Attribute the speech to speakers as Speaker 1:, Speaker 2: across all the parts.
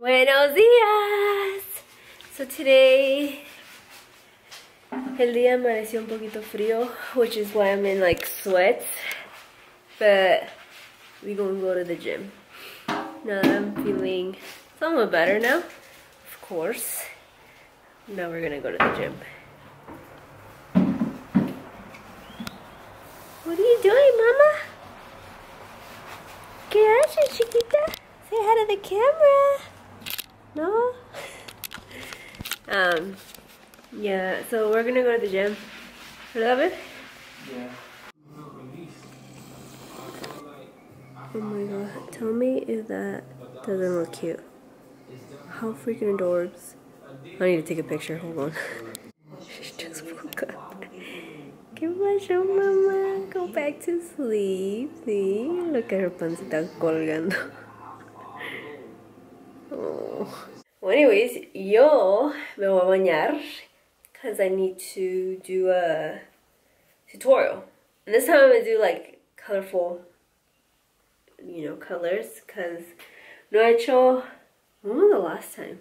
Speaker 1: Buenos días! So today, el día amaneció un poquito frío, which is why I'm in like sweats. But we're gonna go to the gym. Now that I'm feeling somewhat better now, of course. Now we're gonna go to the gym. What are you doing, Mama? ¿Qué haces, chiquita? Say hi to the camera. No? Yeah, so we're gonna go to the gym. Love it?
Speaker 2: Yeah.
Speaker 1: Oh my god, tell me if that doesn't look cute. How freaking adorbs. I need to take a picture, hold on. She just woke up. ¿Qué pasó, mamá? Go back to sleep. See? Look at her pancita colgando. Oh. Well, anyways, yo me voy a bañar because I need to do a tutorial. And this time I'm going to do like colorful, you know, colors because no he hecho, when was the last time?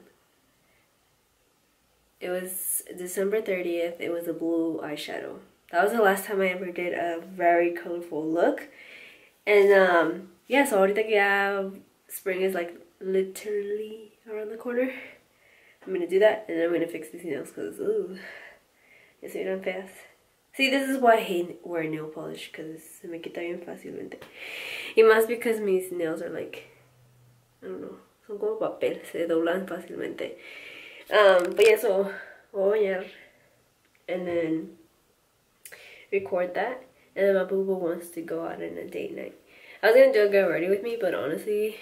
Speaker 1: It was December 30th. It was a blue eyeshadow. That was the last time I ever did a very colorful look. And yeah, so ahorita que ya spring is like literally around the corner, I'm gonna do that and then I'm gonna fix these nails because ooh, ya se miran feas. See, this is why I hate wearing nail polish because se me quita bien fácilmente. Y más because mis nails are like, I don't know, son como papel, se doblan fácilmente. But yeah, so voy a bañar and then record that, and then my boo-boo wants to go out on a date night. I was gonna do a get ready with me, but honestly,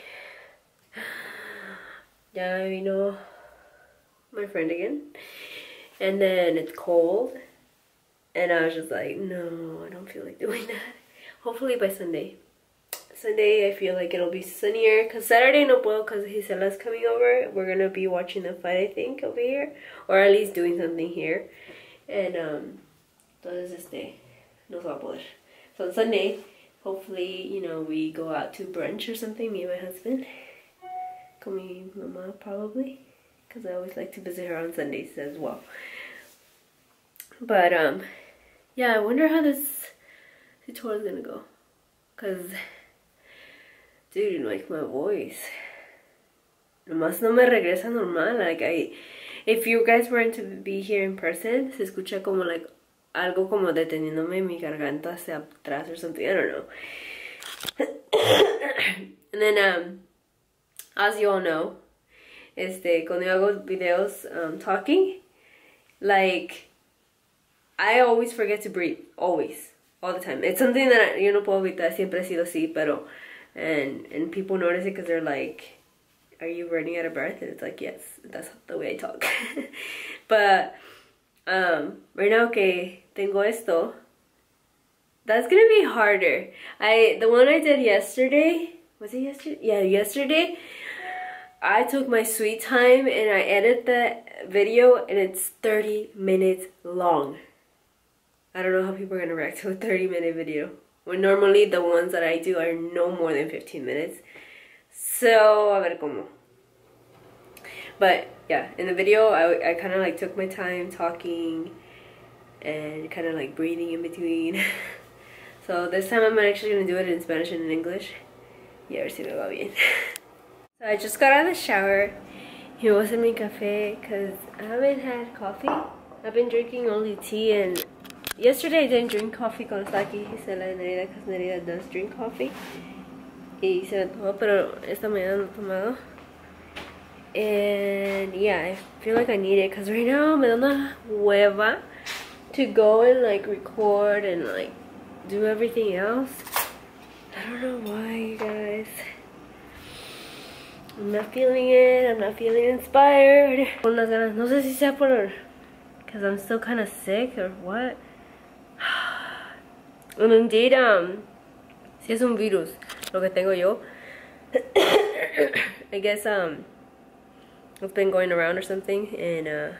Speaker 1: ya vino my friend again, and then it's cold, and I was just like, no, I don't feel like doing that. Hopefully by Sunday. Sunday I feel like it'll be sunnier, because Saturday no puedo because Gisela's coming over. We're gonna be watching the fight, I think, over here, or at least doing something here, and entonces no se va a poder. So on Sunday, hopefully, you know, we go out to brunch or something, me and my husband. Con mi mama, probably. Because I always like to visit her on Sundays as well. But, yeah, I wonder how this tutorial is gonna go. Because, dude, like, my voice. Nomás no me regresa normal. Like, if you guys weren't to be here in person, se escucha como, like, algo como deteniéndome mi garganta hacia atrás or something. I don't know. And then, as you all know, cuando yo hago videos talking, like, I always forget to breathe. Always. All the time. It's something that yo no puedo evitar. Siempre he sido así, pero... And people notice it because they're like, are you running out of breath? And it's like, yes, that's the way I talk. But... right now que tengo esto, that's gonna be harder. The one I did yesterday, was it yesterday? Yeah, yesterday, I took my sweet time and I edited the video and it's 30 minutes long. I don't know how people are gonna react to a 30-minute video when normally the ones that I do are no more than 15 minutes. So, a ver cómo. But yeah, in the video, I kind of like took my time talking and kind of like breathing in between. So this time I'm actually going to do it in Spanish and in English. Y a ver si me va bien. So I just got out of the shower. He was in my cafe because I haven't had coffee. I've been drinking only tea, and yesterday I didn't drink coffee con Saki. He said la Nerida because Nerida does drink coffee. Y se me tomó, pero esta mañana no he tomado. And yeah, I feel like I need it because right now me da una hueva to go and like record and like do everything else. I don't know why, you guys. I'm not feeling it. I'm not feeling inspired. Con las ganas. No sé si sea por because I'm still kind of sick or what. And indeed, si es un virus lo que tengo yo. I guess it's been going around or something, and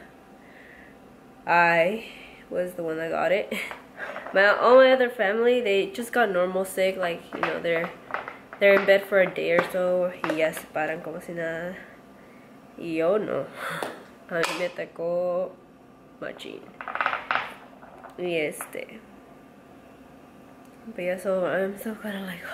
Speaker 1: I was the one that got it. All my other family, they just got normal sick, like, you know, they're in bed for a day or so, y ya se paran como si nada. Y yo no. A mí me atacó machín. Y but yeah, so I'm so kind of like,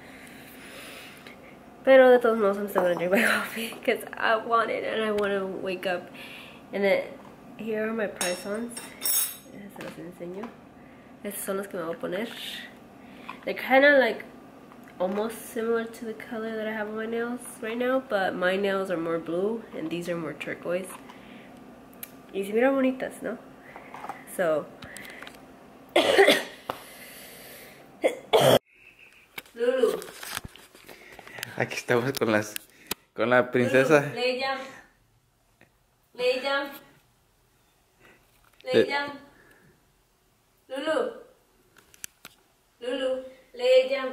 Speaker 1: pero de todos modos I'm still gonna drink my coffee because I want it and I want to wake up. And then here are my press-ons. Se los enseño. Estos son los que me voy a poner. They're kind of like almost similar to the color that I have on my nails right now, but my nails are more blue and these are more turquoise. Y se miran bonitas, ¿no? So Lulu.
Speaker 2: Aquí estamos con la princesa.
Speaker 1: Lulu, lay down. Lay down. Lay down. Lulu. Lulu, lay down.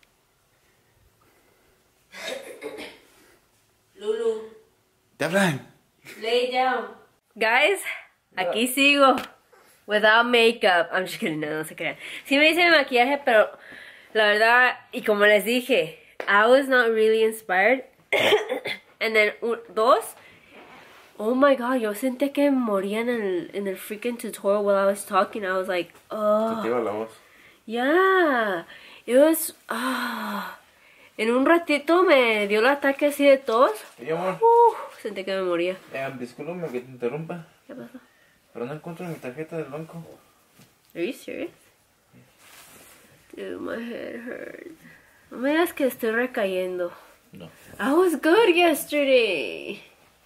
Speaker 1: Lulu.
Speaker 2: ¿Te hablan?
Speaker 1: Lay down. Guys, aquí sigo. Without makeup. I'm just kidding, no se crean. Sí me hice mi maquillaje, pero la verdad, y como les dije, I was not really inspired. And then, dos, oh my god, yo sentí que me moría en el freaking tutorial while I was talking. I was like, oh.
Speaker 2: Se te iba la voz.
Speaker 1: Yeah. It was, en un ratito me dio el ataque así de tos.
Speaker 2: Sí, amor.
Speaker 1: Sentí que me moría.
Speaker 2: Discúlpame que te interrumpa.
Speaker 1: ¿Qué pasó?
Speaker 2: Pero no encuentro mi tarjeta del banco.
Speaker 1: Are you serious? Dude, my head hurts. No me digas que estoy recayendo.
Speaker 2: No.
Speaker 1: I was good yesterday.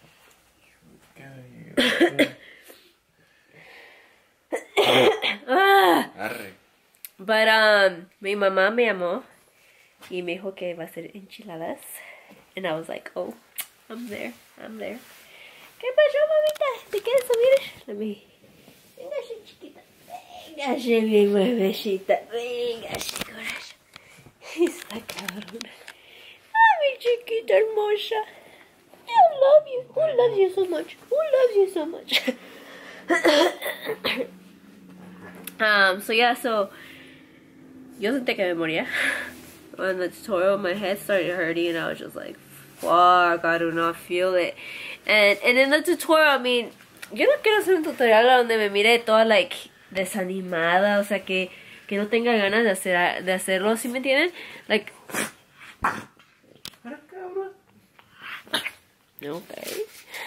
Speaker 2: Arre.
Speaker 1: But mi mamá me llamó y me dijo que iba a hacer enchiladas. And I was like, oh, I'm there. ¿Qué pasó, mamita? ¿Te quieres subir? Let me. Venga, chiquita. Venga, mi bebecita. Venga, corazón. Está cabrona. Ay, mi chiquita hermosa. I love you. Who loves you so much? Who loves you so much? So yeah, so yo sentí que me moría. On the tutorial, my head started hurting and I was just like, fuck, I do not feel it. And in the tutorial, I mean, yo no quiero hacer un tutorial donde me mire toda like desanimada, o sea que no tenga ganas de hacerlo, ¿sí me entienden? Like, okay.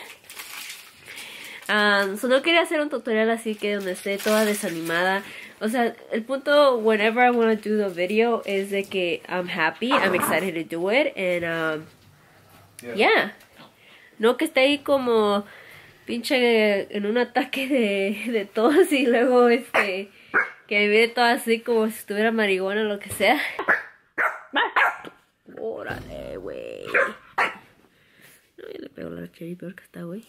Speaker 1: Solo quería hacer un tutorial así que donde esté toda desanimada. O sea, el punto whenever I want to do the video es de que I'm happy, I'm excited to do it, and yeah. No que esté ahí como pinche en un ataque de tos y luego que me mire todo así como si estuviera marihuana o lo que sea. Órale, güey. No, yo le pego la cherry peor que está, güey.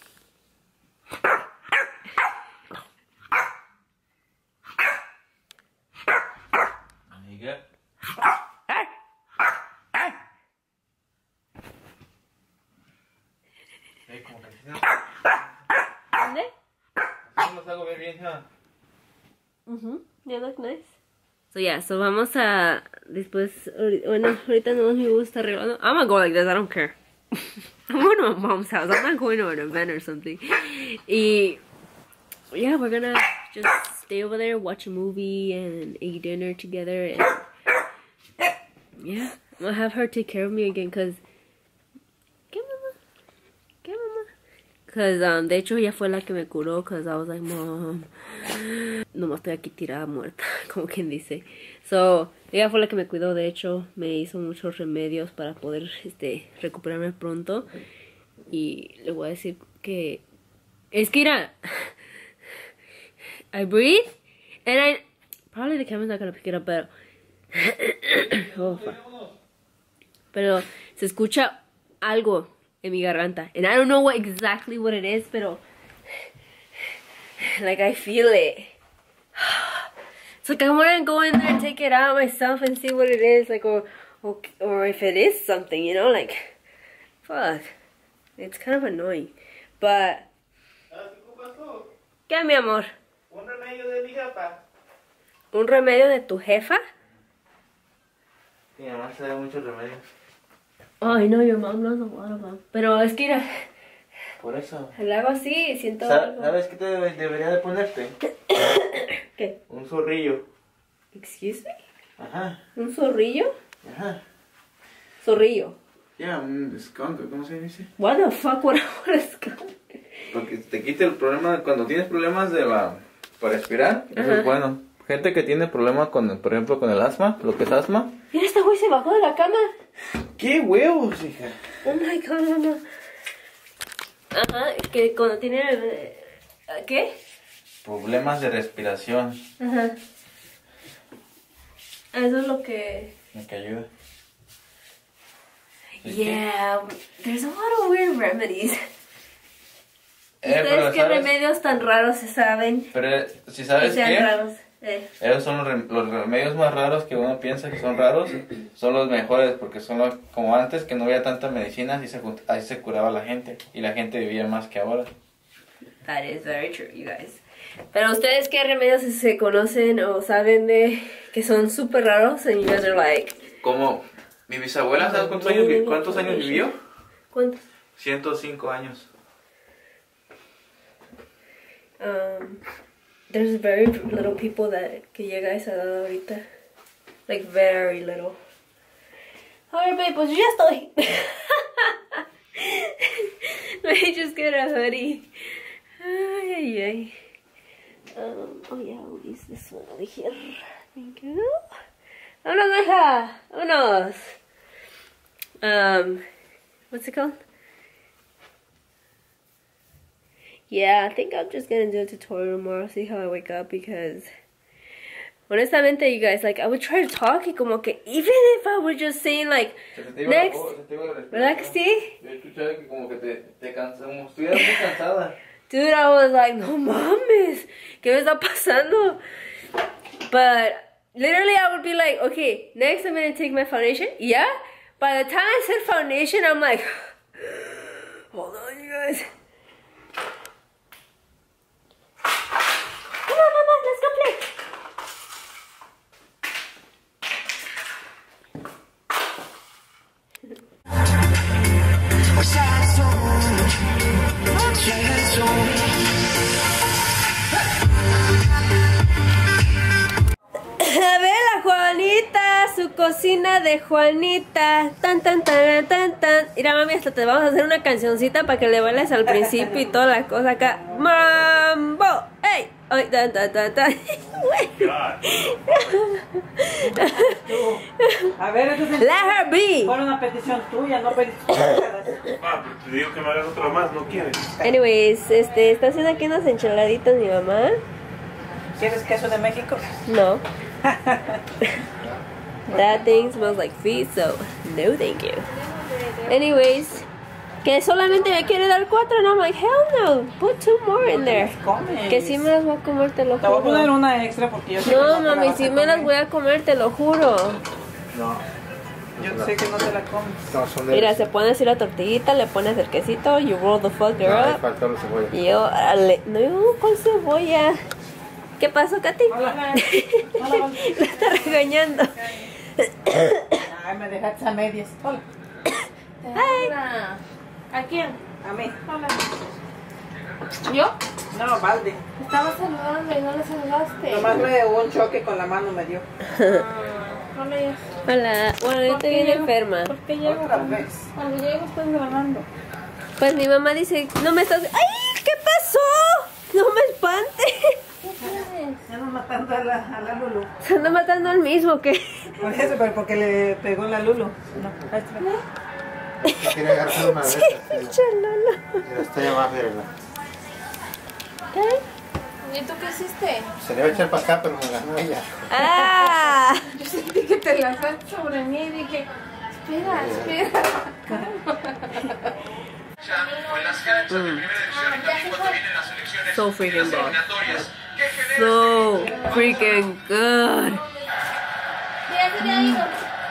Speaker 2: Amiga. Como que
Speaker 1: ¿Dónde?
Speaker 2: hacemos algo bien, ¿no?
Speaker 1: They look nice. So yeah, so vamos a después, bueno, ahorita no me gusta arreglando. I'm gonna go like this, I don't care. I'm going to my mom's house. I'm not going to an event or something. Y yeah, we're gonna just stay over there, watch a movie, and eat dinner together. And yeah, I'm gonna have her take care of me again, cause ¿qué mamá? Cause de hecho ella fue la que me curó, cause I was like, mom, nomás estoy aquí tirada muerta, como quien dice. So ella fue la que me cuidó, de hecho me hizo muchos remedios para poder recuperarme pronto. Y le voy a decir que es que mira, I breathe and I probably the camera's not gonna pick it up, pero oh, fuck. Pero se escucha algo en mi garganta, and I don't know exactly what it is, pero like I feel it. It's like I want to go in there and take it out myself and see what it is, like, or if it is something, you know, like, fuck, it's kind of annoying, but ¿qué, mi amor?
Speaker 2: Un remedio de mi jefa.
Speaker 1: ¿Un remedio de tu jefa?
Speaker 2: Mi mamá se da muchos remedios.
Speaker 1: Oh, I know your mom knows a lot of them. Pero es que mira,
Speaker 2: Por eso.
Speaker 1: Le hago así y siento algo.
Speaker 2: ¿Sabes qué debería de ponerte?
Speaker 1: ¿Qué?
Speaker 2: Un zorrillo.
Speaker 1: Excuse me?
Speaker 2: Ajá.
Speaker 1: ¿Un zorrillo?
Speaker 2: Ajá.
Speaker 1: Zorrillo.
Speaker 2: Ya, un skunk, ¿cómo se dice?
Speaker 1: What the fuck, what a skunk?
Speaker 2: Porque te quita el problema, cuando tienes problemas para respirar, eso
Speaker 1: Ajá.
Speaker 2: es bueno. Gente que tiene problemas con, por ejemplo, con el asma, lo que es asma.
Speaker 1: Mira, este güey se bajó de la cama.
Speaker 2: ¡Qué huevos, hija!
Speaker 1: Oh my god, mamá. Ajá, que cuando tiene... ¿Qué?
Speaker 2: Problemas de respiración.
Speaker 1: Ajá. Eso es lo que...
Speaker 2: Me que ayuda.
Speaker 1: Yeah, there's a lot of weird remedies.
Speaker 2: Pero
Speaker 1: ¿Ustedes qué
Speaker 2: ¿sabes?
Speaker 1: remedios tan raros se saben?
Speaker 2: Pero, si
Speaker 1: Que
Speaker 2: sabes
Speaker 1: sean
Speaker 2: qué,
Speaker 1: raros.
Speaker 2: esos son los remedios más raros que uno piensa que son raros, son los mejores, porque son como antes que no había tanta medicina, así se curaba la gente, y la gente vivía más que ahora.
Speaker 1: That is very true, you guys. Pero ustedes qué remedios se conocen o saben de que son súper raros and you guys are like...
Speaker 2: Como mi bisabuela, ¿sabes cuántos años vivió?
Speaker 1: ¿Cuántos?
Speaker 2: 105 años.
Speaker 1: There's very little people que llega a esa edad ahorita. Like very little. A ver, babe, pues yo ya estoy. Let me just get a hoodie. Ay, ay, ay. Oh yeah, I'll use this one over here. Thank you. ¡Vámonos, hija! ¡Vámonos! What's it called? Yeah, I think I'm just gonna do a tutorial tomorrow, see how I wake up, because honestamente, you guys, like, I would try to talk y como que, even if I was just saying, like, next, ¿verdad que sí?
Speaker 2: Yo escuché que como que te cansas, como estuvieras muy cansada.
Speaker 1: Dude, I was like, no mames, ¿qué me está pasando? But literally, I would be like, okay, next I'm gonna take my foundation. Yeah, by the time I said foundation, I'm like, hold on, you guys. Come on, mama, let's go play. A ver, la Juanita, su cocina de Juanita. Tan, tan, tan, tan, tan. Mira, mami, hasta te vamos a hacer una cancioncita para que le bailes al principio y toda la cosa acá. ¡Mambo! ¡Ey! ¡Ay, tan, tan, tan, tan!
Speaker 3: A ver, entonces.
Speaker 1: Let her be.
Speaker 3: Fue una petición tuya, no petición.
Speaker 4: Te digo que me hagas otra más, no quieres.
Speaker 1: Anyways, está haciendo aquí unas enchiladitas mi mamá.
Speaker 3: ¿Quieres queso de México?
Speaker 1: No. That thing smells like feet, so no thank you. Anyways, que solamente me quiere dar 4, and I'm like, hell no, put 2 more in there.
Speaker 3: Comes.
Speaker 1: Que sí me las voy a comer, te lo
Speaker 3: Te voy a poner
Speaker 1: juro.
Speaker 3: una extra porque yo sé que
Speaker 1: No,
Speaker 3: no te la
Speaker 1: mami,
Speaker 3: vas a
Speaker 1: sí me las
Speaker 3: comer.
Speaker 1: voy a comer, te lo juro.
Speaker 4: No.
Speaker 3: Yo sé que no te la comes.
Speaker 4: No, son de...
Speaker 1: Mira, se pone así la tortillita, le pones el quesito, you roll the fucker
Speaker 4: No,
Speaker 1: up.
Speaker 4: faltó la cebolla.
Speaker 1: Y yo, no, con cebolla. ¿Qué pasó, Katy?
Speaker 3: Hola. Hola.
Speaker 1: La está regañando.
Speaker 3: Ay, me dejaste a medias. Hola.
Speaker 1: Ay.
Speaker 5: ¿A quién?
Speaker 3: A mí.
Speaker 5: Hola. ¿Yo?
Speaker 3: No, Valde.
Speaker 5: Estaba saludando y no le saludaste.
Speaker 3: Nomás me hubo un choque con la mano, me dio.
Speaker 5: Hola, ya.
Speaker 1: Hola, bueno, yo estoy bien enferma.
Speaker 5: ¿Por qué llego?
Speaker 3: Otra vez.
Speaker 5: Cuando llego estás grabando.
Speaker 1: Pues mi mamá dice, no me estás... ¡Ay! ¿Qué pasó? No me espante.
Speaker 3: Ya nos matando a la Lulu.
Speaker 1: Se anda matando al mismo, ¿qué?
Speaker 3: Por eso, pero porque le pegó la Lulu. No, ahí está.
Speaker 4: Quiere agarrar una de
Speaker 1: Sí,
Speaker 4: estas.
Speaker 1: pinche Lolo.
Speaker 4: Mira, está ya más verla.
Speaker 5: ¿Y tú qué hiciste?
Speaker 4: Se le va a echar para acá, pero me ganó ella.
Speaker 1: ¡Ah!
Speaker 5: Yo sentí que te lanzaste sobre mí y dije, espera.
Speaker 1: So freaking good. So freaking good.
Speaker 5: Ya se había ido.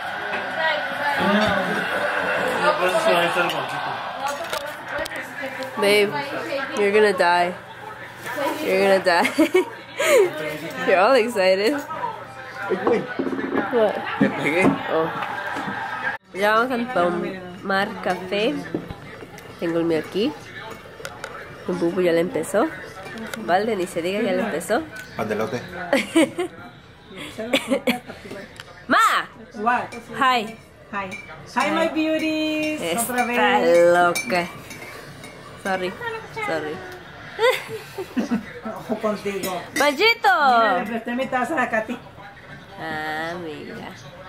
Speaker 1: Babe, you're gonna die. You're gonna die. You're all excited. What?
Speaker 2: ¿Te pegué?
Speaker 1: Oh. Ya vamos a tomar café. Tengo el mío aquí. Bubu ya le empezó. Valde, ni se diga, ya le empezó.
Speaker 4: Pandelote.
Speaker 1: ¡Ma!
Speaker 3: What?
Speaker 1: Hi.
Speaker 3: Hi. Hi, my beauties. Otra
Speaker 1: Está
Speaker 3: vez.
Speaker 1: loca. Sorry.
Speaker 3: Ojo contigo.
Speaker 1: ¡Machito!
Speaker 3: Mira, le presté mi taza a Katy.
Speaker 1: Ah, mira.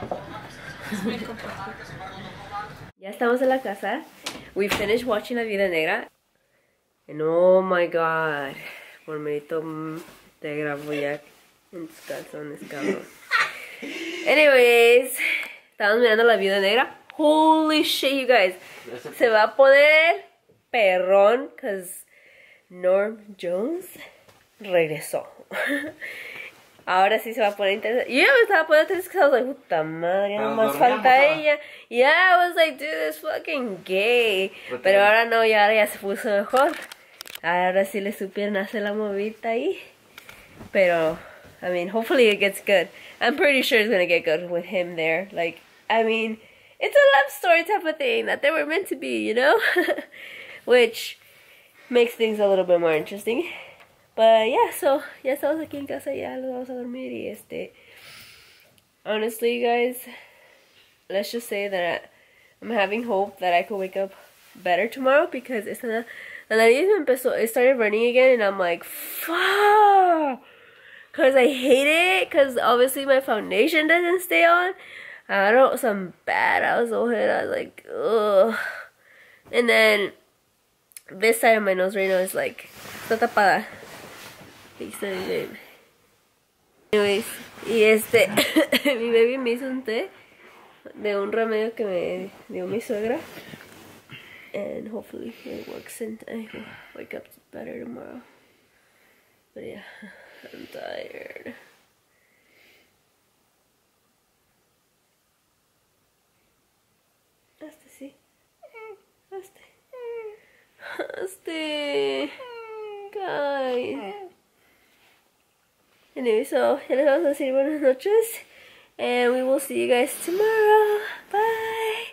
Speaker 1: Ya estamos en la casa. We finished watching La Viuda Negra. And oh my god. Por mérito te grabo ya en tus calzones, cabrón. Anyways, estamos mirando La Viuda Negra. Holy shit, you guys. Se va a poner perrón, cause Norm Jones regresó. Ahora sí se va a poner interesante. Yo ya me estaba poniendo triste que I was like, puta madre,
Speaker 2: Pero
Speaker 1: nomás
Speaker 2: dormíamos,
Speaker 1: falta
Speaker 2: ¿no?
Speaker 1: ella. Yeah, I was like, dude, this fucking gay.
Speaker 2: ¿Por qué?
Speaker 1: Pero ahora no, ya, ahora ya se puso mejor. Ahora sí le supieron hacer la movida ahí. Pero, I mean, hopefully it gets good. I'm pretty sure it's gonna get good with him there. Like, I mean, it's a love story type of thing that they were meant to be, you know? Which makes things a little bit more interesting. But yeah, so ya estamos aquí en casa, ya los vamos a dormir y honestly, guys, let's just say that I'm having hope that I could wake up better tomorrow because la nariz me empezó, it started running again and I'm like, fuck, because I hate it, because obviously my foundation doesn't stay on. I don't know, some bad, I was like, ugh. And then this side of my nose right now is like, está tapada. Anyways, y mi baby me hizo un té de un remedio que me dio mi suegra. And hopefully it works and I will wake up better tomorrow. But yeah, I'm tired. Sí. Guys. Anyway, so ya les vamos a decir buenas noches. And we will see you guys tomorrow. Bye.